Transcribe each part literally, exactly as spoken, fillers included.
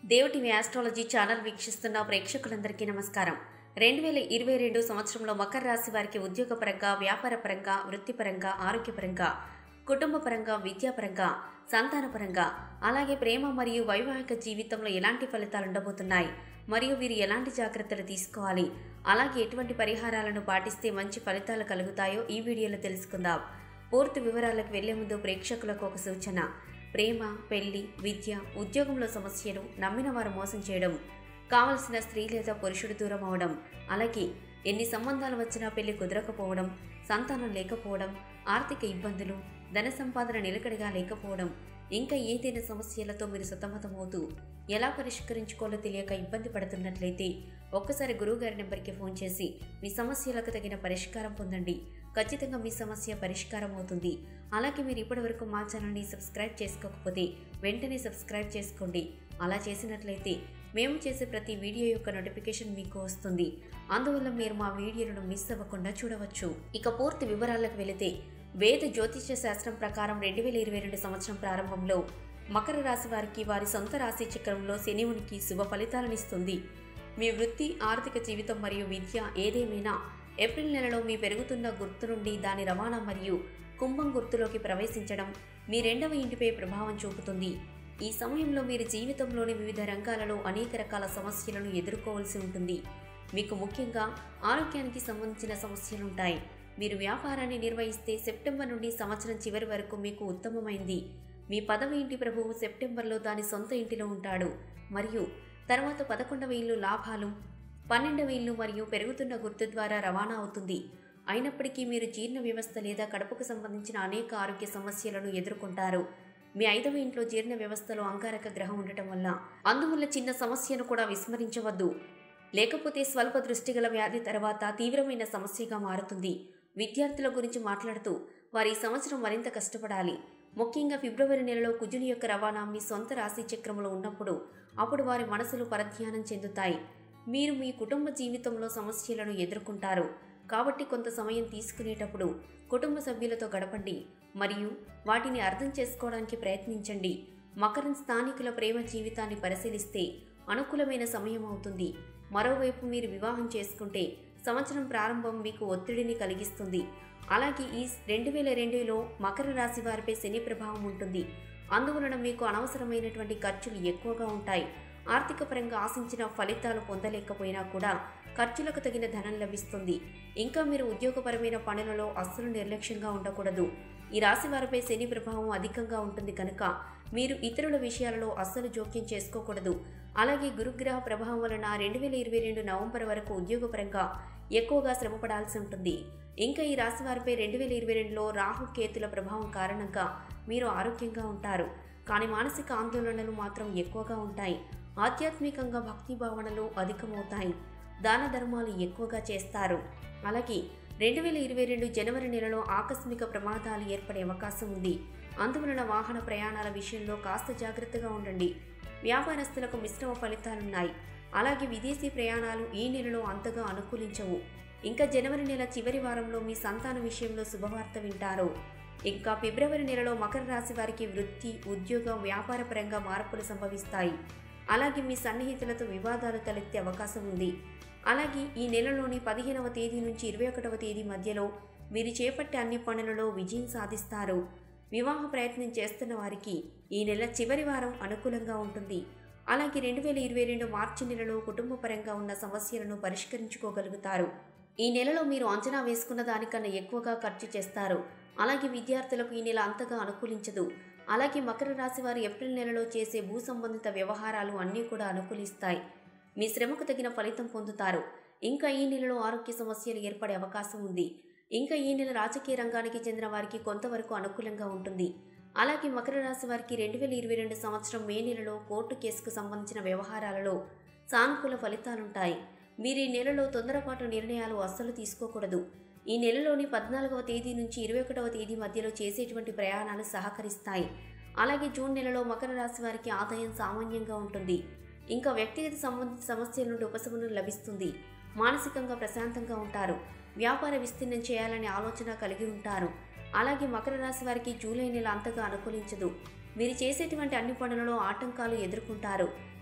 Dev TV astrology channel వీక్షిస్తున్న ప్రేక్షకులందరికీ నమస్కారం. రెండు వేల ఇరవై రెండు సంవత్సరంలో మకర రాశి వారికి ఉద్యోగపరంగా, వ్యాపారపరంగా, వృత్తిపరంగా, ఆరోగ్యపరంగా, కుటుంబపరంగా, విద్యాపరంగా, సంతానపరంగా, అలాగే ప్రేమ మరియు వైవాహిక జీవితంలో ఎలాంటి ఫలితాలు ఉండబోతున్నాయి మరియు వీరు ఎలాంటి జాగ్రత్తలు తీసుకోవాలి, అలాగే ఎటువంటి పరిహారాలను పాటిస్తే మంచి ఫలితాలు కలుగుతాయో ఈ వీడియోలో తెలుసుకుందాం. పూర్తి వివరాలకు వెళ్లే ముందు ప్రేక్షకులకు ఒక సూచన. ప్రేమ, పెళ్లి, విద్య, ఉద్యోగంలో సమస్యలు, నమ్మిన వారు మోసం చేయడం, కావలసిన స్త్రీ లేదా పురుషుడు దూరం అవడం, అలాగే ఎన్ని సంబంధాలు వచ్చినా పెళ్లి కుదరకపోవడం, సంతానం లేకపోవడం, ఆర్థిక ఇబ్బందులు, ధన సంపాదన నిలకడగా లేకపోవడం, ఇంకా ఏదైనా సమస్యలతో మీరు సతమతమవుతూ ఎలా పరిష్కరించుకోవాలో తెలియక ఇబ్బంది పడుతున్నట్లయితే ఒక్కసారి గురువుగారి నెంబర్కి ఫోన్ చేసి మీ సమస్యలకు తగిన పరిష్కారం పొందండి. ఖచ్చితంగా మీ సమస్య పరిష్కారం అవుతుంది. అలాగే మీరు ఇప్పటివరకు మా ఛానల్ని సబ్స్క్రైబ్ చేసుకోకపోతే వెంటనే సబ్స్క్రైబ్ చేసుకోండి. అలా చేసినట్లయితే మేము చేసే ప్రతి వీడియో యొక్క నోటిఫికేషన్ మీకు వస్తుంది. అందువల్ల మీరు మా వీడియోలను మిస్ అవ్వకుండా చూడవచ్చు. ఇక పూర్తి వివరాలకు వెళితే, వేద జ్యోతిష్య శాస్త్రం ప్రకారం రెండు వేల ఇరవై రెండు సంవత్సరం ప్రారంభంలో మకర రాశి వారికి వారి సొంత రాశి చక్రంలో శని ఉనికి శుభ ఫలితాలనిస్తుంది. మీ వృత్తి, ఆర్థిక జీవితం మరియు విద్య ఏదేమైనా ఏప్రిల్ నెలలో మీ పెరుగుతున్న గుర్తు నుండి దాని రవాణా మరియు కుంభం గుర్తులోకి ప్రవేశించడం మీ రెండవ ఇంటిపై ప్రభావం చూపుతుంది. ఈ సమయంలో మీరు జీవితంలోని వివిధ రంగాలలో అనేక రకాల సమస్యలను ఎదుర్కోవాల్సి ఉంటుంది. మీకు ముఖ్యంగా ఆరోగ్యానికి సంబంధించిన సమస్యలుంటాయి. మీరు వ్యాపారాన్ని నిర్వహిస్తే సెప్టెంబర్ నుండి సంవత్సరం చివరి వరకు మీకు ఉత్తమమైంది. మీ పదవ ఇంటి ప్రభువు సెప్టెంబర్లో దాని సొంత ఇంటిలో ఉంటాడు మరియు తర్వాత పదకొండవ ఇల్లు లాభాలు, పన్నెండవ ఇల్లు మరియు పెరుగుతున్న గుర్తు ద్వారా రవాణా అవుతుంది. అయినప్పటికీ మీరు జీర్ణ వ్యవస్థ లేదా కడుపుకు సంబంధించిన అనేక ఆరోగ్య సమస్యలను ఎదుర్కొంటారు. మీ ఐదవ ఇంట్లో జీర్ణ వ్యవస్థలో అంగారక గ్రహం ఉండటం వల్ల అందువల్ల చిన్న సమస్యను కూడా విస్మరించవద్దు. లేకపోతే స్వల్ప దృష్టిగల వ్యాధి తర్వాత తీవ్రమైన సమస్యగా మారుతుంది. విద్యార్థుల గురించి మాట్లాడుతూ వారి ఈ సంవత్సరం మరింత కష్టపడాలి. ముఖ్యంగా ఫిబ్రవరి నెలలో కుజుని యొక్క రవాణా మీ సొంత రాశి చక్రంలో ఉన్నప్పుడు అప్పుడు వారి మనసులు పరధ్యానం చెందుతాయి. మీరు మీ కుటుంబ జీవితంలో సమస్యలను ఎదుర్కొంటారు. కాబట్టి కొంత సమయం తీసుకునేటప్పుడు కుటుంబ సభ్యులతో గడపండి మరియు వాటిని అర్థం చేసుకోవడానికి ప్రయత్నించండి. మకరం స్థానికుల ప్రేమ జీవితాన్ని పరిశీలిస్తే అనుకూలమైన సమయం అవుతుంది. మరోవైపు మీరు వివాహం చేసుకుంటే సంవత్సరం ప్రారంభం మీకు ఒత్తిడిని కలిగిస్తుంది. అలాగే ఈ రెండు వేల రెండులో మకర రాశి వారిపై శని ప్రభావం ఉంటుంది. అందువలన మీకు అనవసరమైనటువంటి ఖర్చులు ఎక్కువగా ఉంటాయి. ఆర్థిక పరంగా ఆశించిన ఫలితాలు పొందలేకపోయినా కూడా ఖర్చులకు తగిన ధనం లభిస్తుంది. ఇంకా మీరు ఉద్యోగపరమైన పనులలో అస్సలు నిర్లక్ష్యంగా ఉండకూడదు. ఈ రాశి వారిపై శని ప్రభావం అధికంగా ఉంటుంది కనుక మీరు ఇతరుల విషయాలలో అస్సలు జోక్యం చేసుకోకూడదు. అలాగే గురుగ్రహ ప్రభావం వలన రెండు వేల ఇరవై రెండు నవంబర్ వరకు ఉద్యోగపరంగా ఎక్కువగా శ్రమపడాల్సి ఉంటుంది. ఇంకా ఈ రాశి వారిపై రెండు వేల ఇరవై రెండులో రాహు కేతుల ప్రభావం కారణంగా మీరు ఆరోగ్యంగా ఉంటారు. కానీ మానసిక ఆందోళనలు మాత్రం ఎక్కువగా ఉంటాయి. ఆధ్యాత్మికంగా భక్తి భావనలు అధికమవుతాయి. దాన ధర్మాలు ఎక్కువగా చేస్తారు. అలాగే రెండు వేల ఇరవై రెండు జనవరి నెలలో ఆకస్మిక ప్రమాదాలు ఏర్పడే అవకాశం ఉంది. అందువలన వాహన ప్రయాణాల విషయంలో కాస్త జాగ్రత్తగా ఉండండి. వ్యాపారస్తులకు మిశ్రమ ఫలితాలున్నాయి. అలాగే విదేశీ ప్రయాణాలు ఈ నెలలో అంతగా అనుకూలించవు. ఇంకా జనవరి నెల చివరి వారంలో మీ సంతాన విషయంలో శుభవార్త వింటారు. ఇంకా ఫిబ్రవరి నెలలో మకర రాశి వారికి వృత్తి, ఉద్యోగం, వ్యాపార పరంగా మార్పులు సంభవిస్తాయి. అలాగే మీ సన్నిహితులతో వివాదాలు తలెత్తే అవకాశం ఉంది. అలాగే ఈ నెలలోని పదిహేనవ తేదీ నుంచి ఇరవై ఒకటవ తేదీ మధ్యలో మీరు చేపట్టే అన్ని పనులలో విజయం సాధిస్తారు. వివాహ ప్రయత్నం చేస్తున్న వారికి ఈ నెల చివరి వారం అనుకూలంగా ఉంటుంది. అలాగే రెండు వేల ఇరవై రెండు మార్చి నెలలో కుటుంబ పరంగా ఉన్న సమస్యలను పరిష్కరించుకోగలుగుతారు. ఈ నెలలో మీరు అంచనా వేసుకున్న దానికన్నా ఎక్కువగా ఖర్చు చేస్తారు. అలాగే విద్యార్థులకు ఈ నెల అంతగా అనుకూలించదు. అలాగే మకర రాశి వారు ఏప్రిల్ నెలలో చేసే భూ సంబంధిత వ్యవహారాలు అన్నీ కూడా అనుకూలిస్తాయి. మీ శ్రమకు తగిన ఫలితం పొందుతారు. ఇంకా ఈ నెలలో ఆరోగ్య సమస్యలు ఏర్పడే అవకాశం ఉంది. ఇంకా ఈ నెల రాజకీయ రంగానికి చెందిన వారికి కొంతవరకు అనుకూలంగా ఉంటుంది. అలాగే మకర రాశి వారికి రెండు వేల ఇరవై రెండు సంవత్సరం మే నెలలో కోర్టు కేసుకు సంబంధించిన వ్యవహారాలలో సానుకూల ఫలితాలుంటాయి. మీరు ఈ నెలలో తొందరపాటు నిర్ణయాలు అస్సలు తీసుకోకూడదు. ఈ నెలలోని పద్నాలుగవ తేదీ నుంచి ఇరవై ఒకటవ తేదీ మధ్యలో చేసేటువంటి ప్రయాణాలు సహకరిస్తాయి. అలాగే జూన్ నెలలో మకర రాశి వారికి ఆదాయం సామాన్యంగా ఉంటుంది. ఇంకా వ్యక్తిగత సంబంధిత సమస్యల నుండి ఉపశమనం లభిస్తుంది. మానసికంగా ప్రశాంతంగా ఉంటారు. వ్యాపార విస్తీర్ణం చేయాలనే ఆలోచన కలిగి ఉంటారు. అలాగే మకర రాశి వారికి జూలై నెల అంతగా అనుకూలించదు. మీరు చేసేటువంటి అన్ని పనులలో ఆటంకాలు ఎదుర్కొంటారు.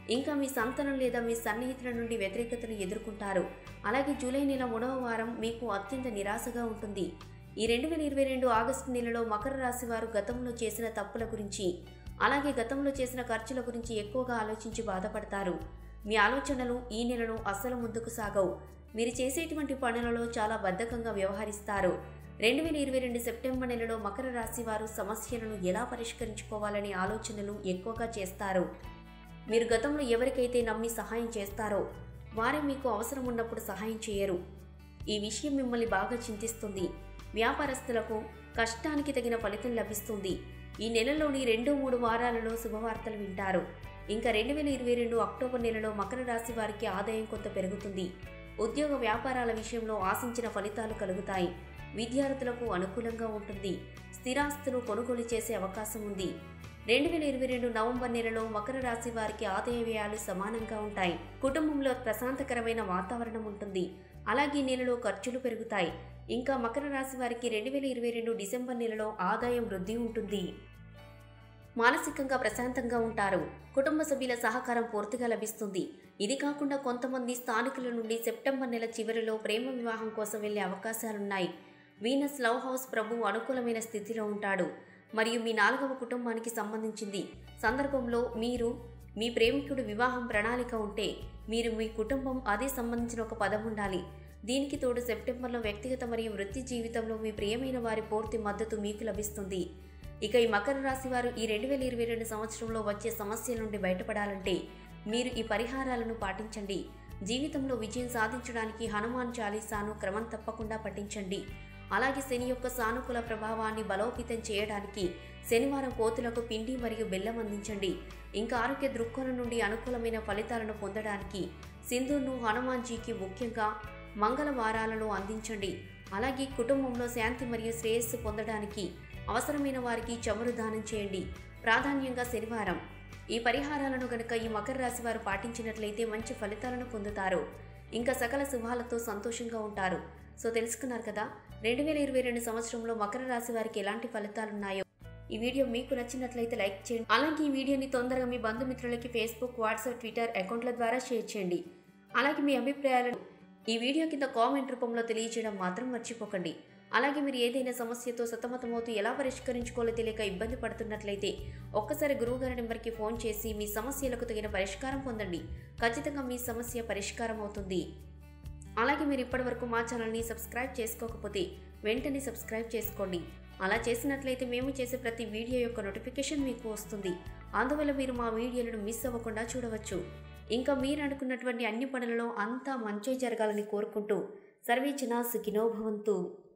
ఇంకా మీ సంతానం లేదా మీ సన్నిహితుల నుండి వ్యతిరేకతను ఎదుర్కొంటారు. అలాగే జూలై నెల మూడవ వారం మీకు అత్యంత నిరాశగా ఉంటుంది. ఈ రెండు వేల ఇరవై రెండు ఆగస్టు నెలలో మకర రాశి వారు గతంలో చేసిన తప్పుల గురించి, అలాగే గతంలో చేసిన ఖర్చుల గురించి ఎక్కువగా ఆలోచించి బాధపడతారు. మీ ఆలోచనలు ఈ నెలను అస్సలు ముందుకు సాగవు. మీరు చేసేటువంటి పనులలో చాలా బద్ధకంగా వ్యవహరిస్తారు. రెండు వేల ఇరవై రెండు సెప్టెంబర్ నెలలో మకర రాశి వారు సమస్యలను ఎలా పరిష్కరించుకోవాలనే ఆలోచనలు ఎక్కువగా చేస్తారు. మీరు గతంలో ఎవరికైతే నమ్మి సహాయం చేస్తారో వారే మీకు అవసరం ఉన్నప్పుడు సహాయం చేయరు. ఈ విషయం మిమ్మల్ని బాగా చింతిస్తుంది. వ్యాపారస్తులకు కష్టానికి తగిన ఫలితం లభిస్తుంది. ఈ నెలలోని రెండు మూడు వారాలలో శుభవార్తలు వింటారు. ఇంకా రెండు వేల ఇరవై రెండు అక్టోబర్ నెలలో మకర రాశి వారికి ఆదాయం కొంత పెరుగుతుంది. ఉద్యోగ వ్యాపారాల విషయంలో ఆశించిన ఫలితాలు కలుగుతాయి. విద్యార్థులకు అనుకూలంగా ఉంటుంది. స్థిరాస్తులు కొనుగోలు చేసే అవకాశం ఉంది. రెండు వేల ఇరవై రెండు నవంబర్ నెలలో మకర రాశి వారికి ఆదాయ వ్యయాలు సమానంగా ఉంటాయి. కుటుంబంలో ప్రశాంతకరమైన వాతావరణం ఉంటుంది. అలాగే ఈ నెలలో ఖర్చులు పెరుగుతాయి. ఇంకా మకర రాశి వారికి రెండు వేల ఇరవై రెండు డిసెంబర్ నెలలో ఆదాయం వృద్ధి ఉంటుంది. మానసికంగా ప్రశాంతంగా ఉంటారు. కుటుంబ సభ్యుల సహకారం పూర్తిగా లభిస్తుంది. ఇది కాకుండా కొంతమంది స్థానికుల నుండి సెప్టెంబర్ నెల చివరిలో ప్రేమ వివాహం కోసం వెళ్లే అవకాశాలున్నాయి. వీనస్ లవ్ హౌస్ ప్రభువు అనుకూలమైన స్థితిలో ఉంటాడు మరియు మీ నాలుగవ కుటుంబానికి సంబంధించింది. సందర్భంలో మీరు మీ ప్రేమికుడు వివాహం ప్రణాళిక ఉంటే మీరు మీ కుటుంబం అదే సంబంధించిన ఒక పదం ఉండాలి. దీనికి తోడు సెప్టెంబర్లో వ్యక్తిగత మరియు వృత్తి జీవితంలో మీ ప్రియమైన వారి పూర్తి మద్దతు మీకు లభిస్తుంది. ఇక ఈ మకర రాశి వారు ఈ రెండు వేల ఇరవై రెండు సంవత్సరంలో వచ్చే సమస్యల నుండి బయటపడాలంటే మీరు ఈ పరిహారాలను పాటించండి. జీవితంలో విజయం సాధించడానికి హనుమాన్ చాలీసాను క్రమం తప్పకుండా పఠించండి. అలాగే శని యొక్క సానుకూల ప్రభావాన్ని బలోపేతం చేయడానికి శనివారం కోతులకు పిండి మరియు బెల్లం అందించండి. ఇంకా ఆరోగ్య దృక్కోణం నుండి అనుకూలమైన ఫలితాలను పొందడానికి సింధూర్ను హనుమాన్జీకి ముఖ్యంగా మంగళవారాలలో అందించండి. అలాగే కుటుంబంలో శాంతి మరియు శ్రేయస్సు పొందడానికి అవసరమైన వారికి చమురు దానం చేయండి. ప్రాధాన్యంగా శనివారం. ఈ పరిహారాలను గనుక ఈ మకర రాశి వారు పాటించినట్లయితే మంచి ఫలితాలను పొందుతారు. ఇంకా సకల శుభాలతో సంతోషంగా ఉంటారు. సో తెలుసుకున్నారు కదా, రెండు వేల ఇరవై రెండు సంవత్సరంలో మకర రాశి వారికి ఎలాంటి ఫలితాలున్నాయో. ఈ వీడియో మీకు నచ్చినట్లయితే లైక్ చేయండి. అలాగే ఈ వీడియోని తొందరగా మీ బంధుమిత్రులకి ఫేస్బుక్, వాట్సాప్, ట్విట్టర్ అకౌంట్ల ద్వారా షేర్ చేయండి. అలాగే మీ అభిప్రాయాలను ఈ వీడియో కింద కామెంట్ రూపంలో తెలియజేయడం మాత్రం మర్చిపోకండి. అలాగే మీరు ఏదైనా సమస్యతో సతమతమవుతూ ఎలా పరిష్కరించుకోవాలో తెలియక ఇబ్బంది పడుతున్నట్లయితే ఒక్కసారి గురువుగారి నెంబర్కి ఫోన్ చేసి మీ సమస్యలకు తగిన పరిష్కారం పొందండి. ఖచ్చితంగా మీ సమస్య పరిష్కారం అవుతుంది. అలాగే మీరు ఇప్పటివరకు మా ఛానల్ని సబ్స్క్రైబ్ చేసుకోకపోతే వెంటనే సబ్స్క్రైబ్ చేసుకోండి. అలా చేసినట్లయితే మేము చేసే ప్రతి వీడియో యొక్క నోటిఫికేషన్ మీకు వస్తుంది. అందువల్ల మీరు మా వీడియోలను మిస్ అవ్వకుండా చూడవచ్చు. ఇంకా మీరు అనుకున్నటువంటి అన్ని పనులలో అంతా మంచి జరగాలని కోరుకుంటూ సర్వే జనా సుఖినో భవంతు.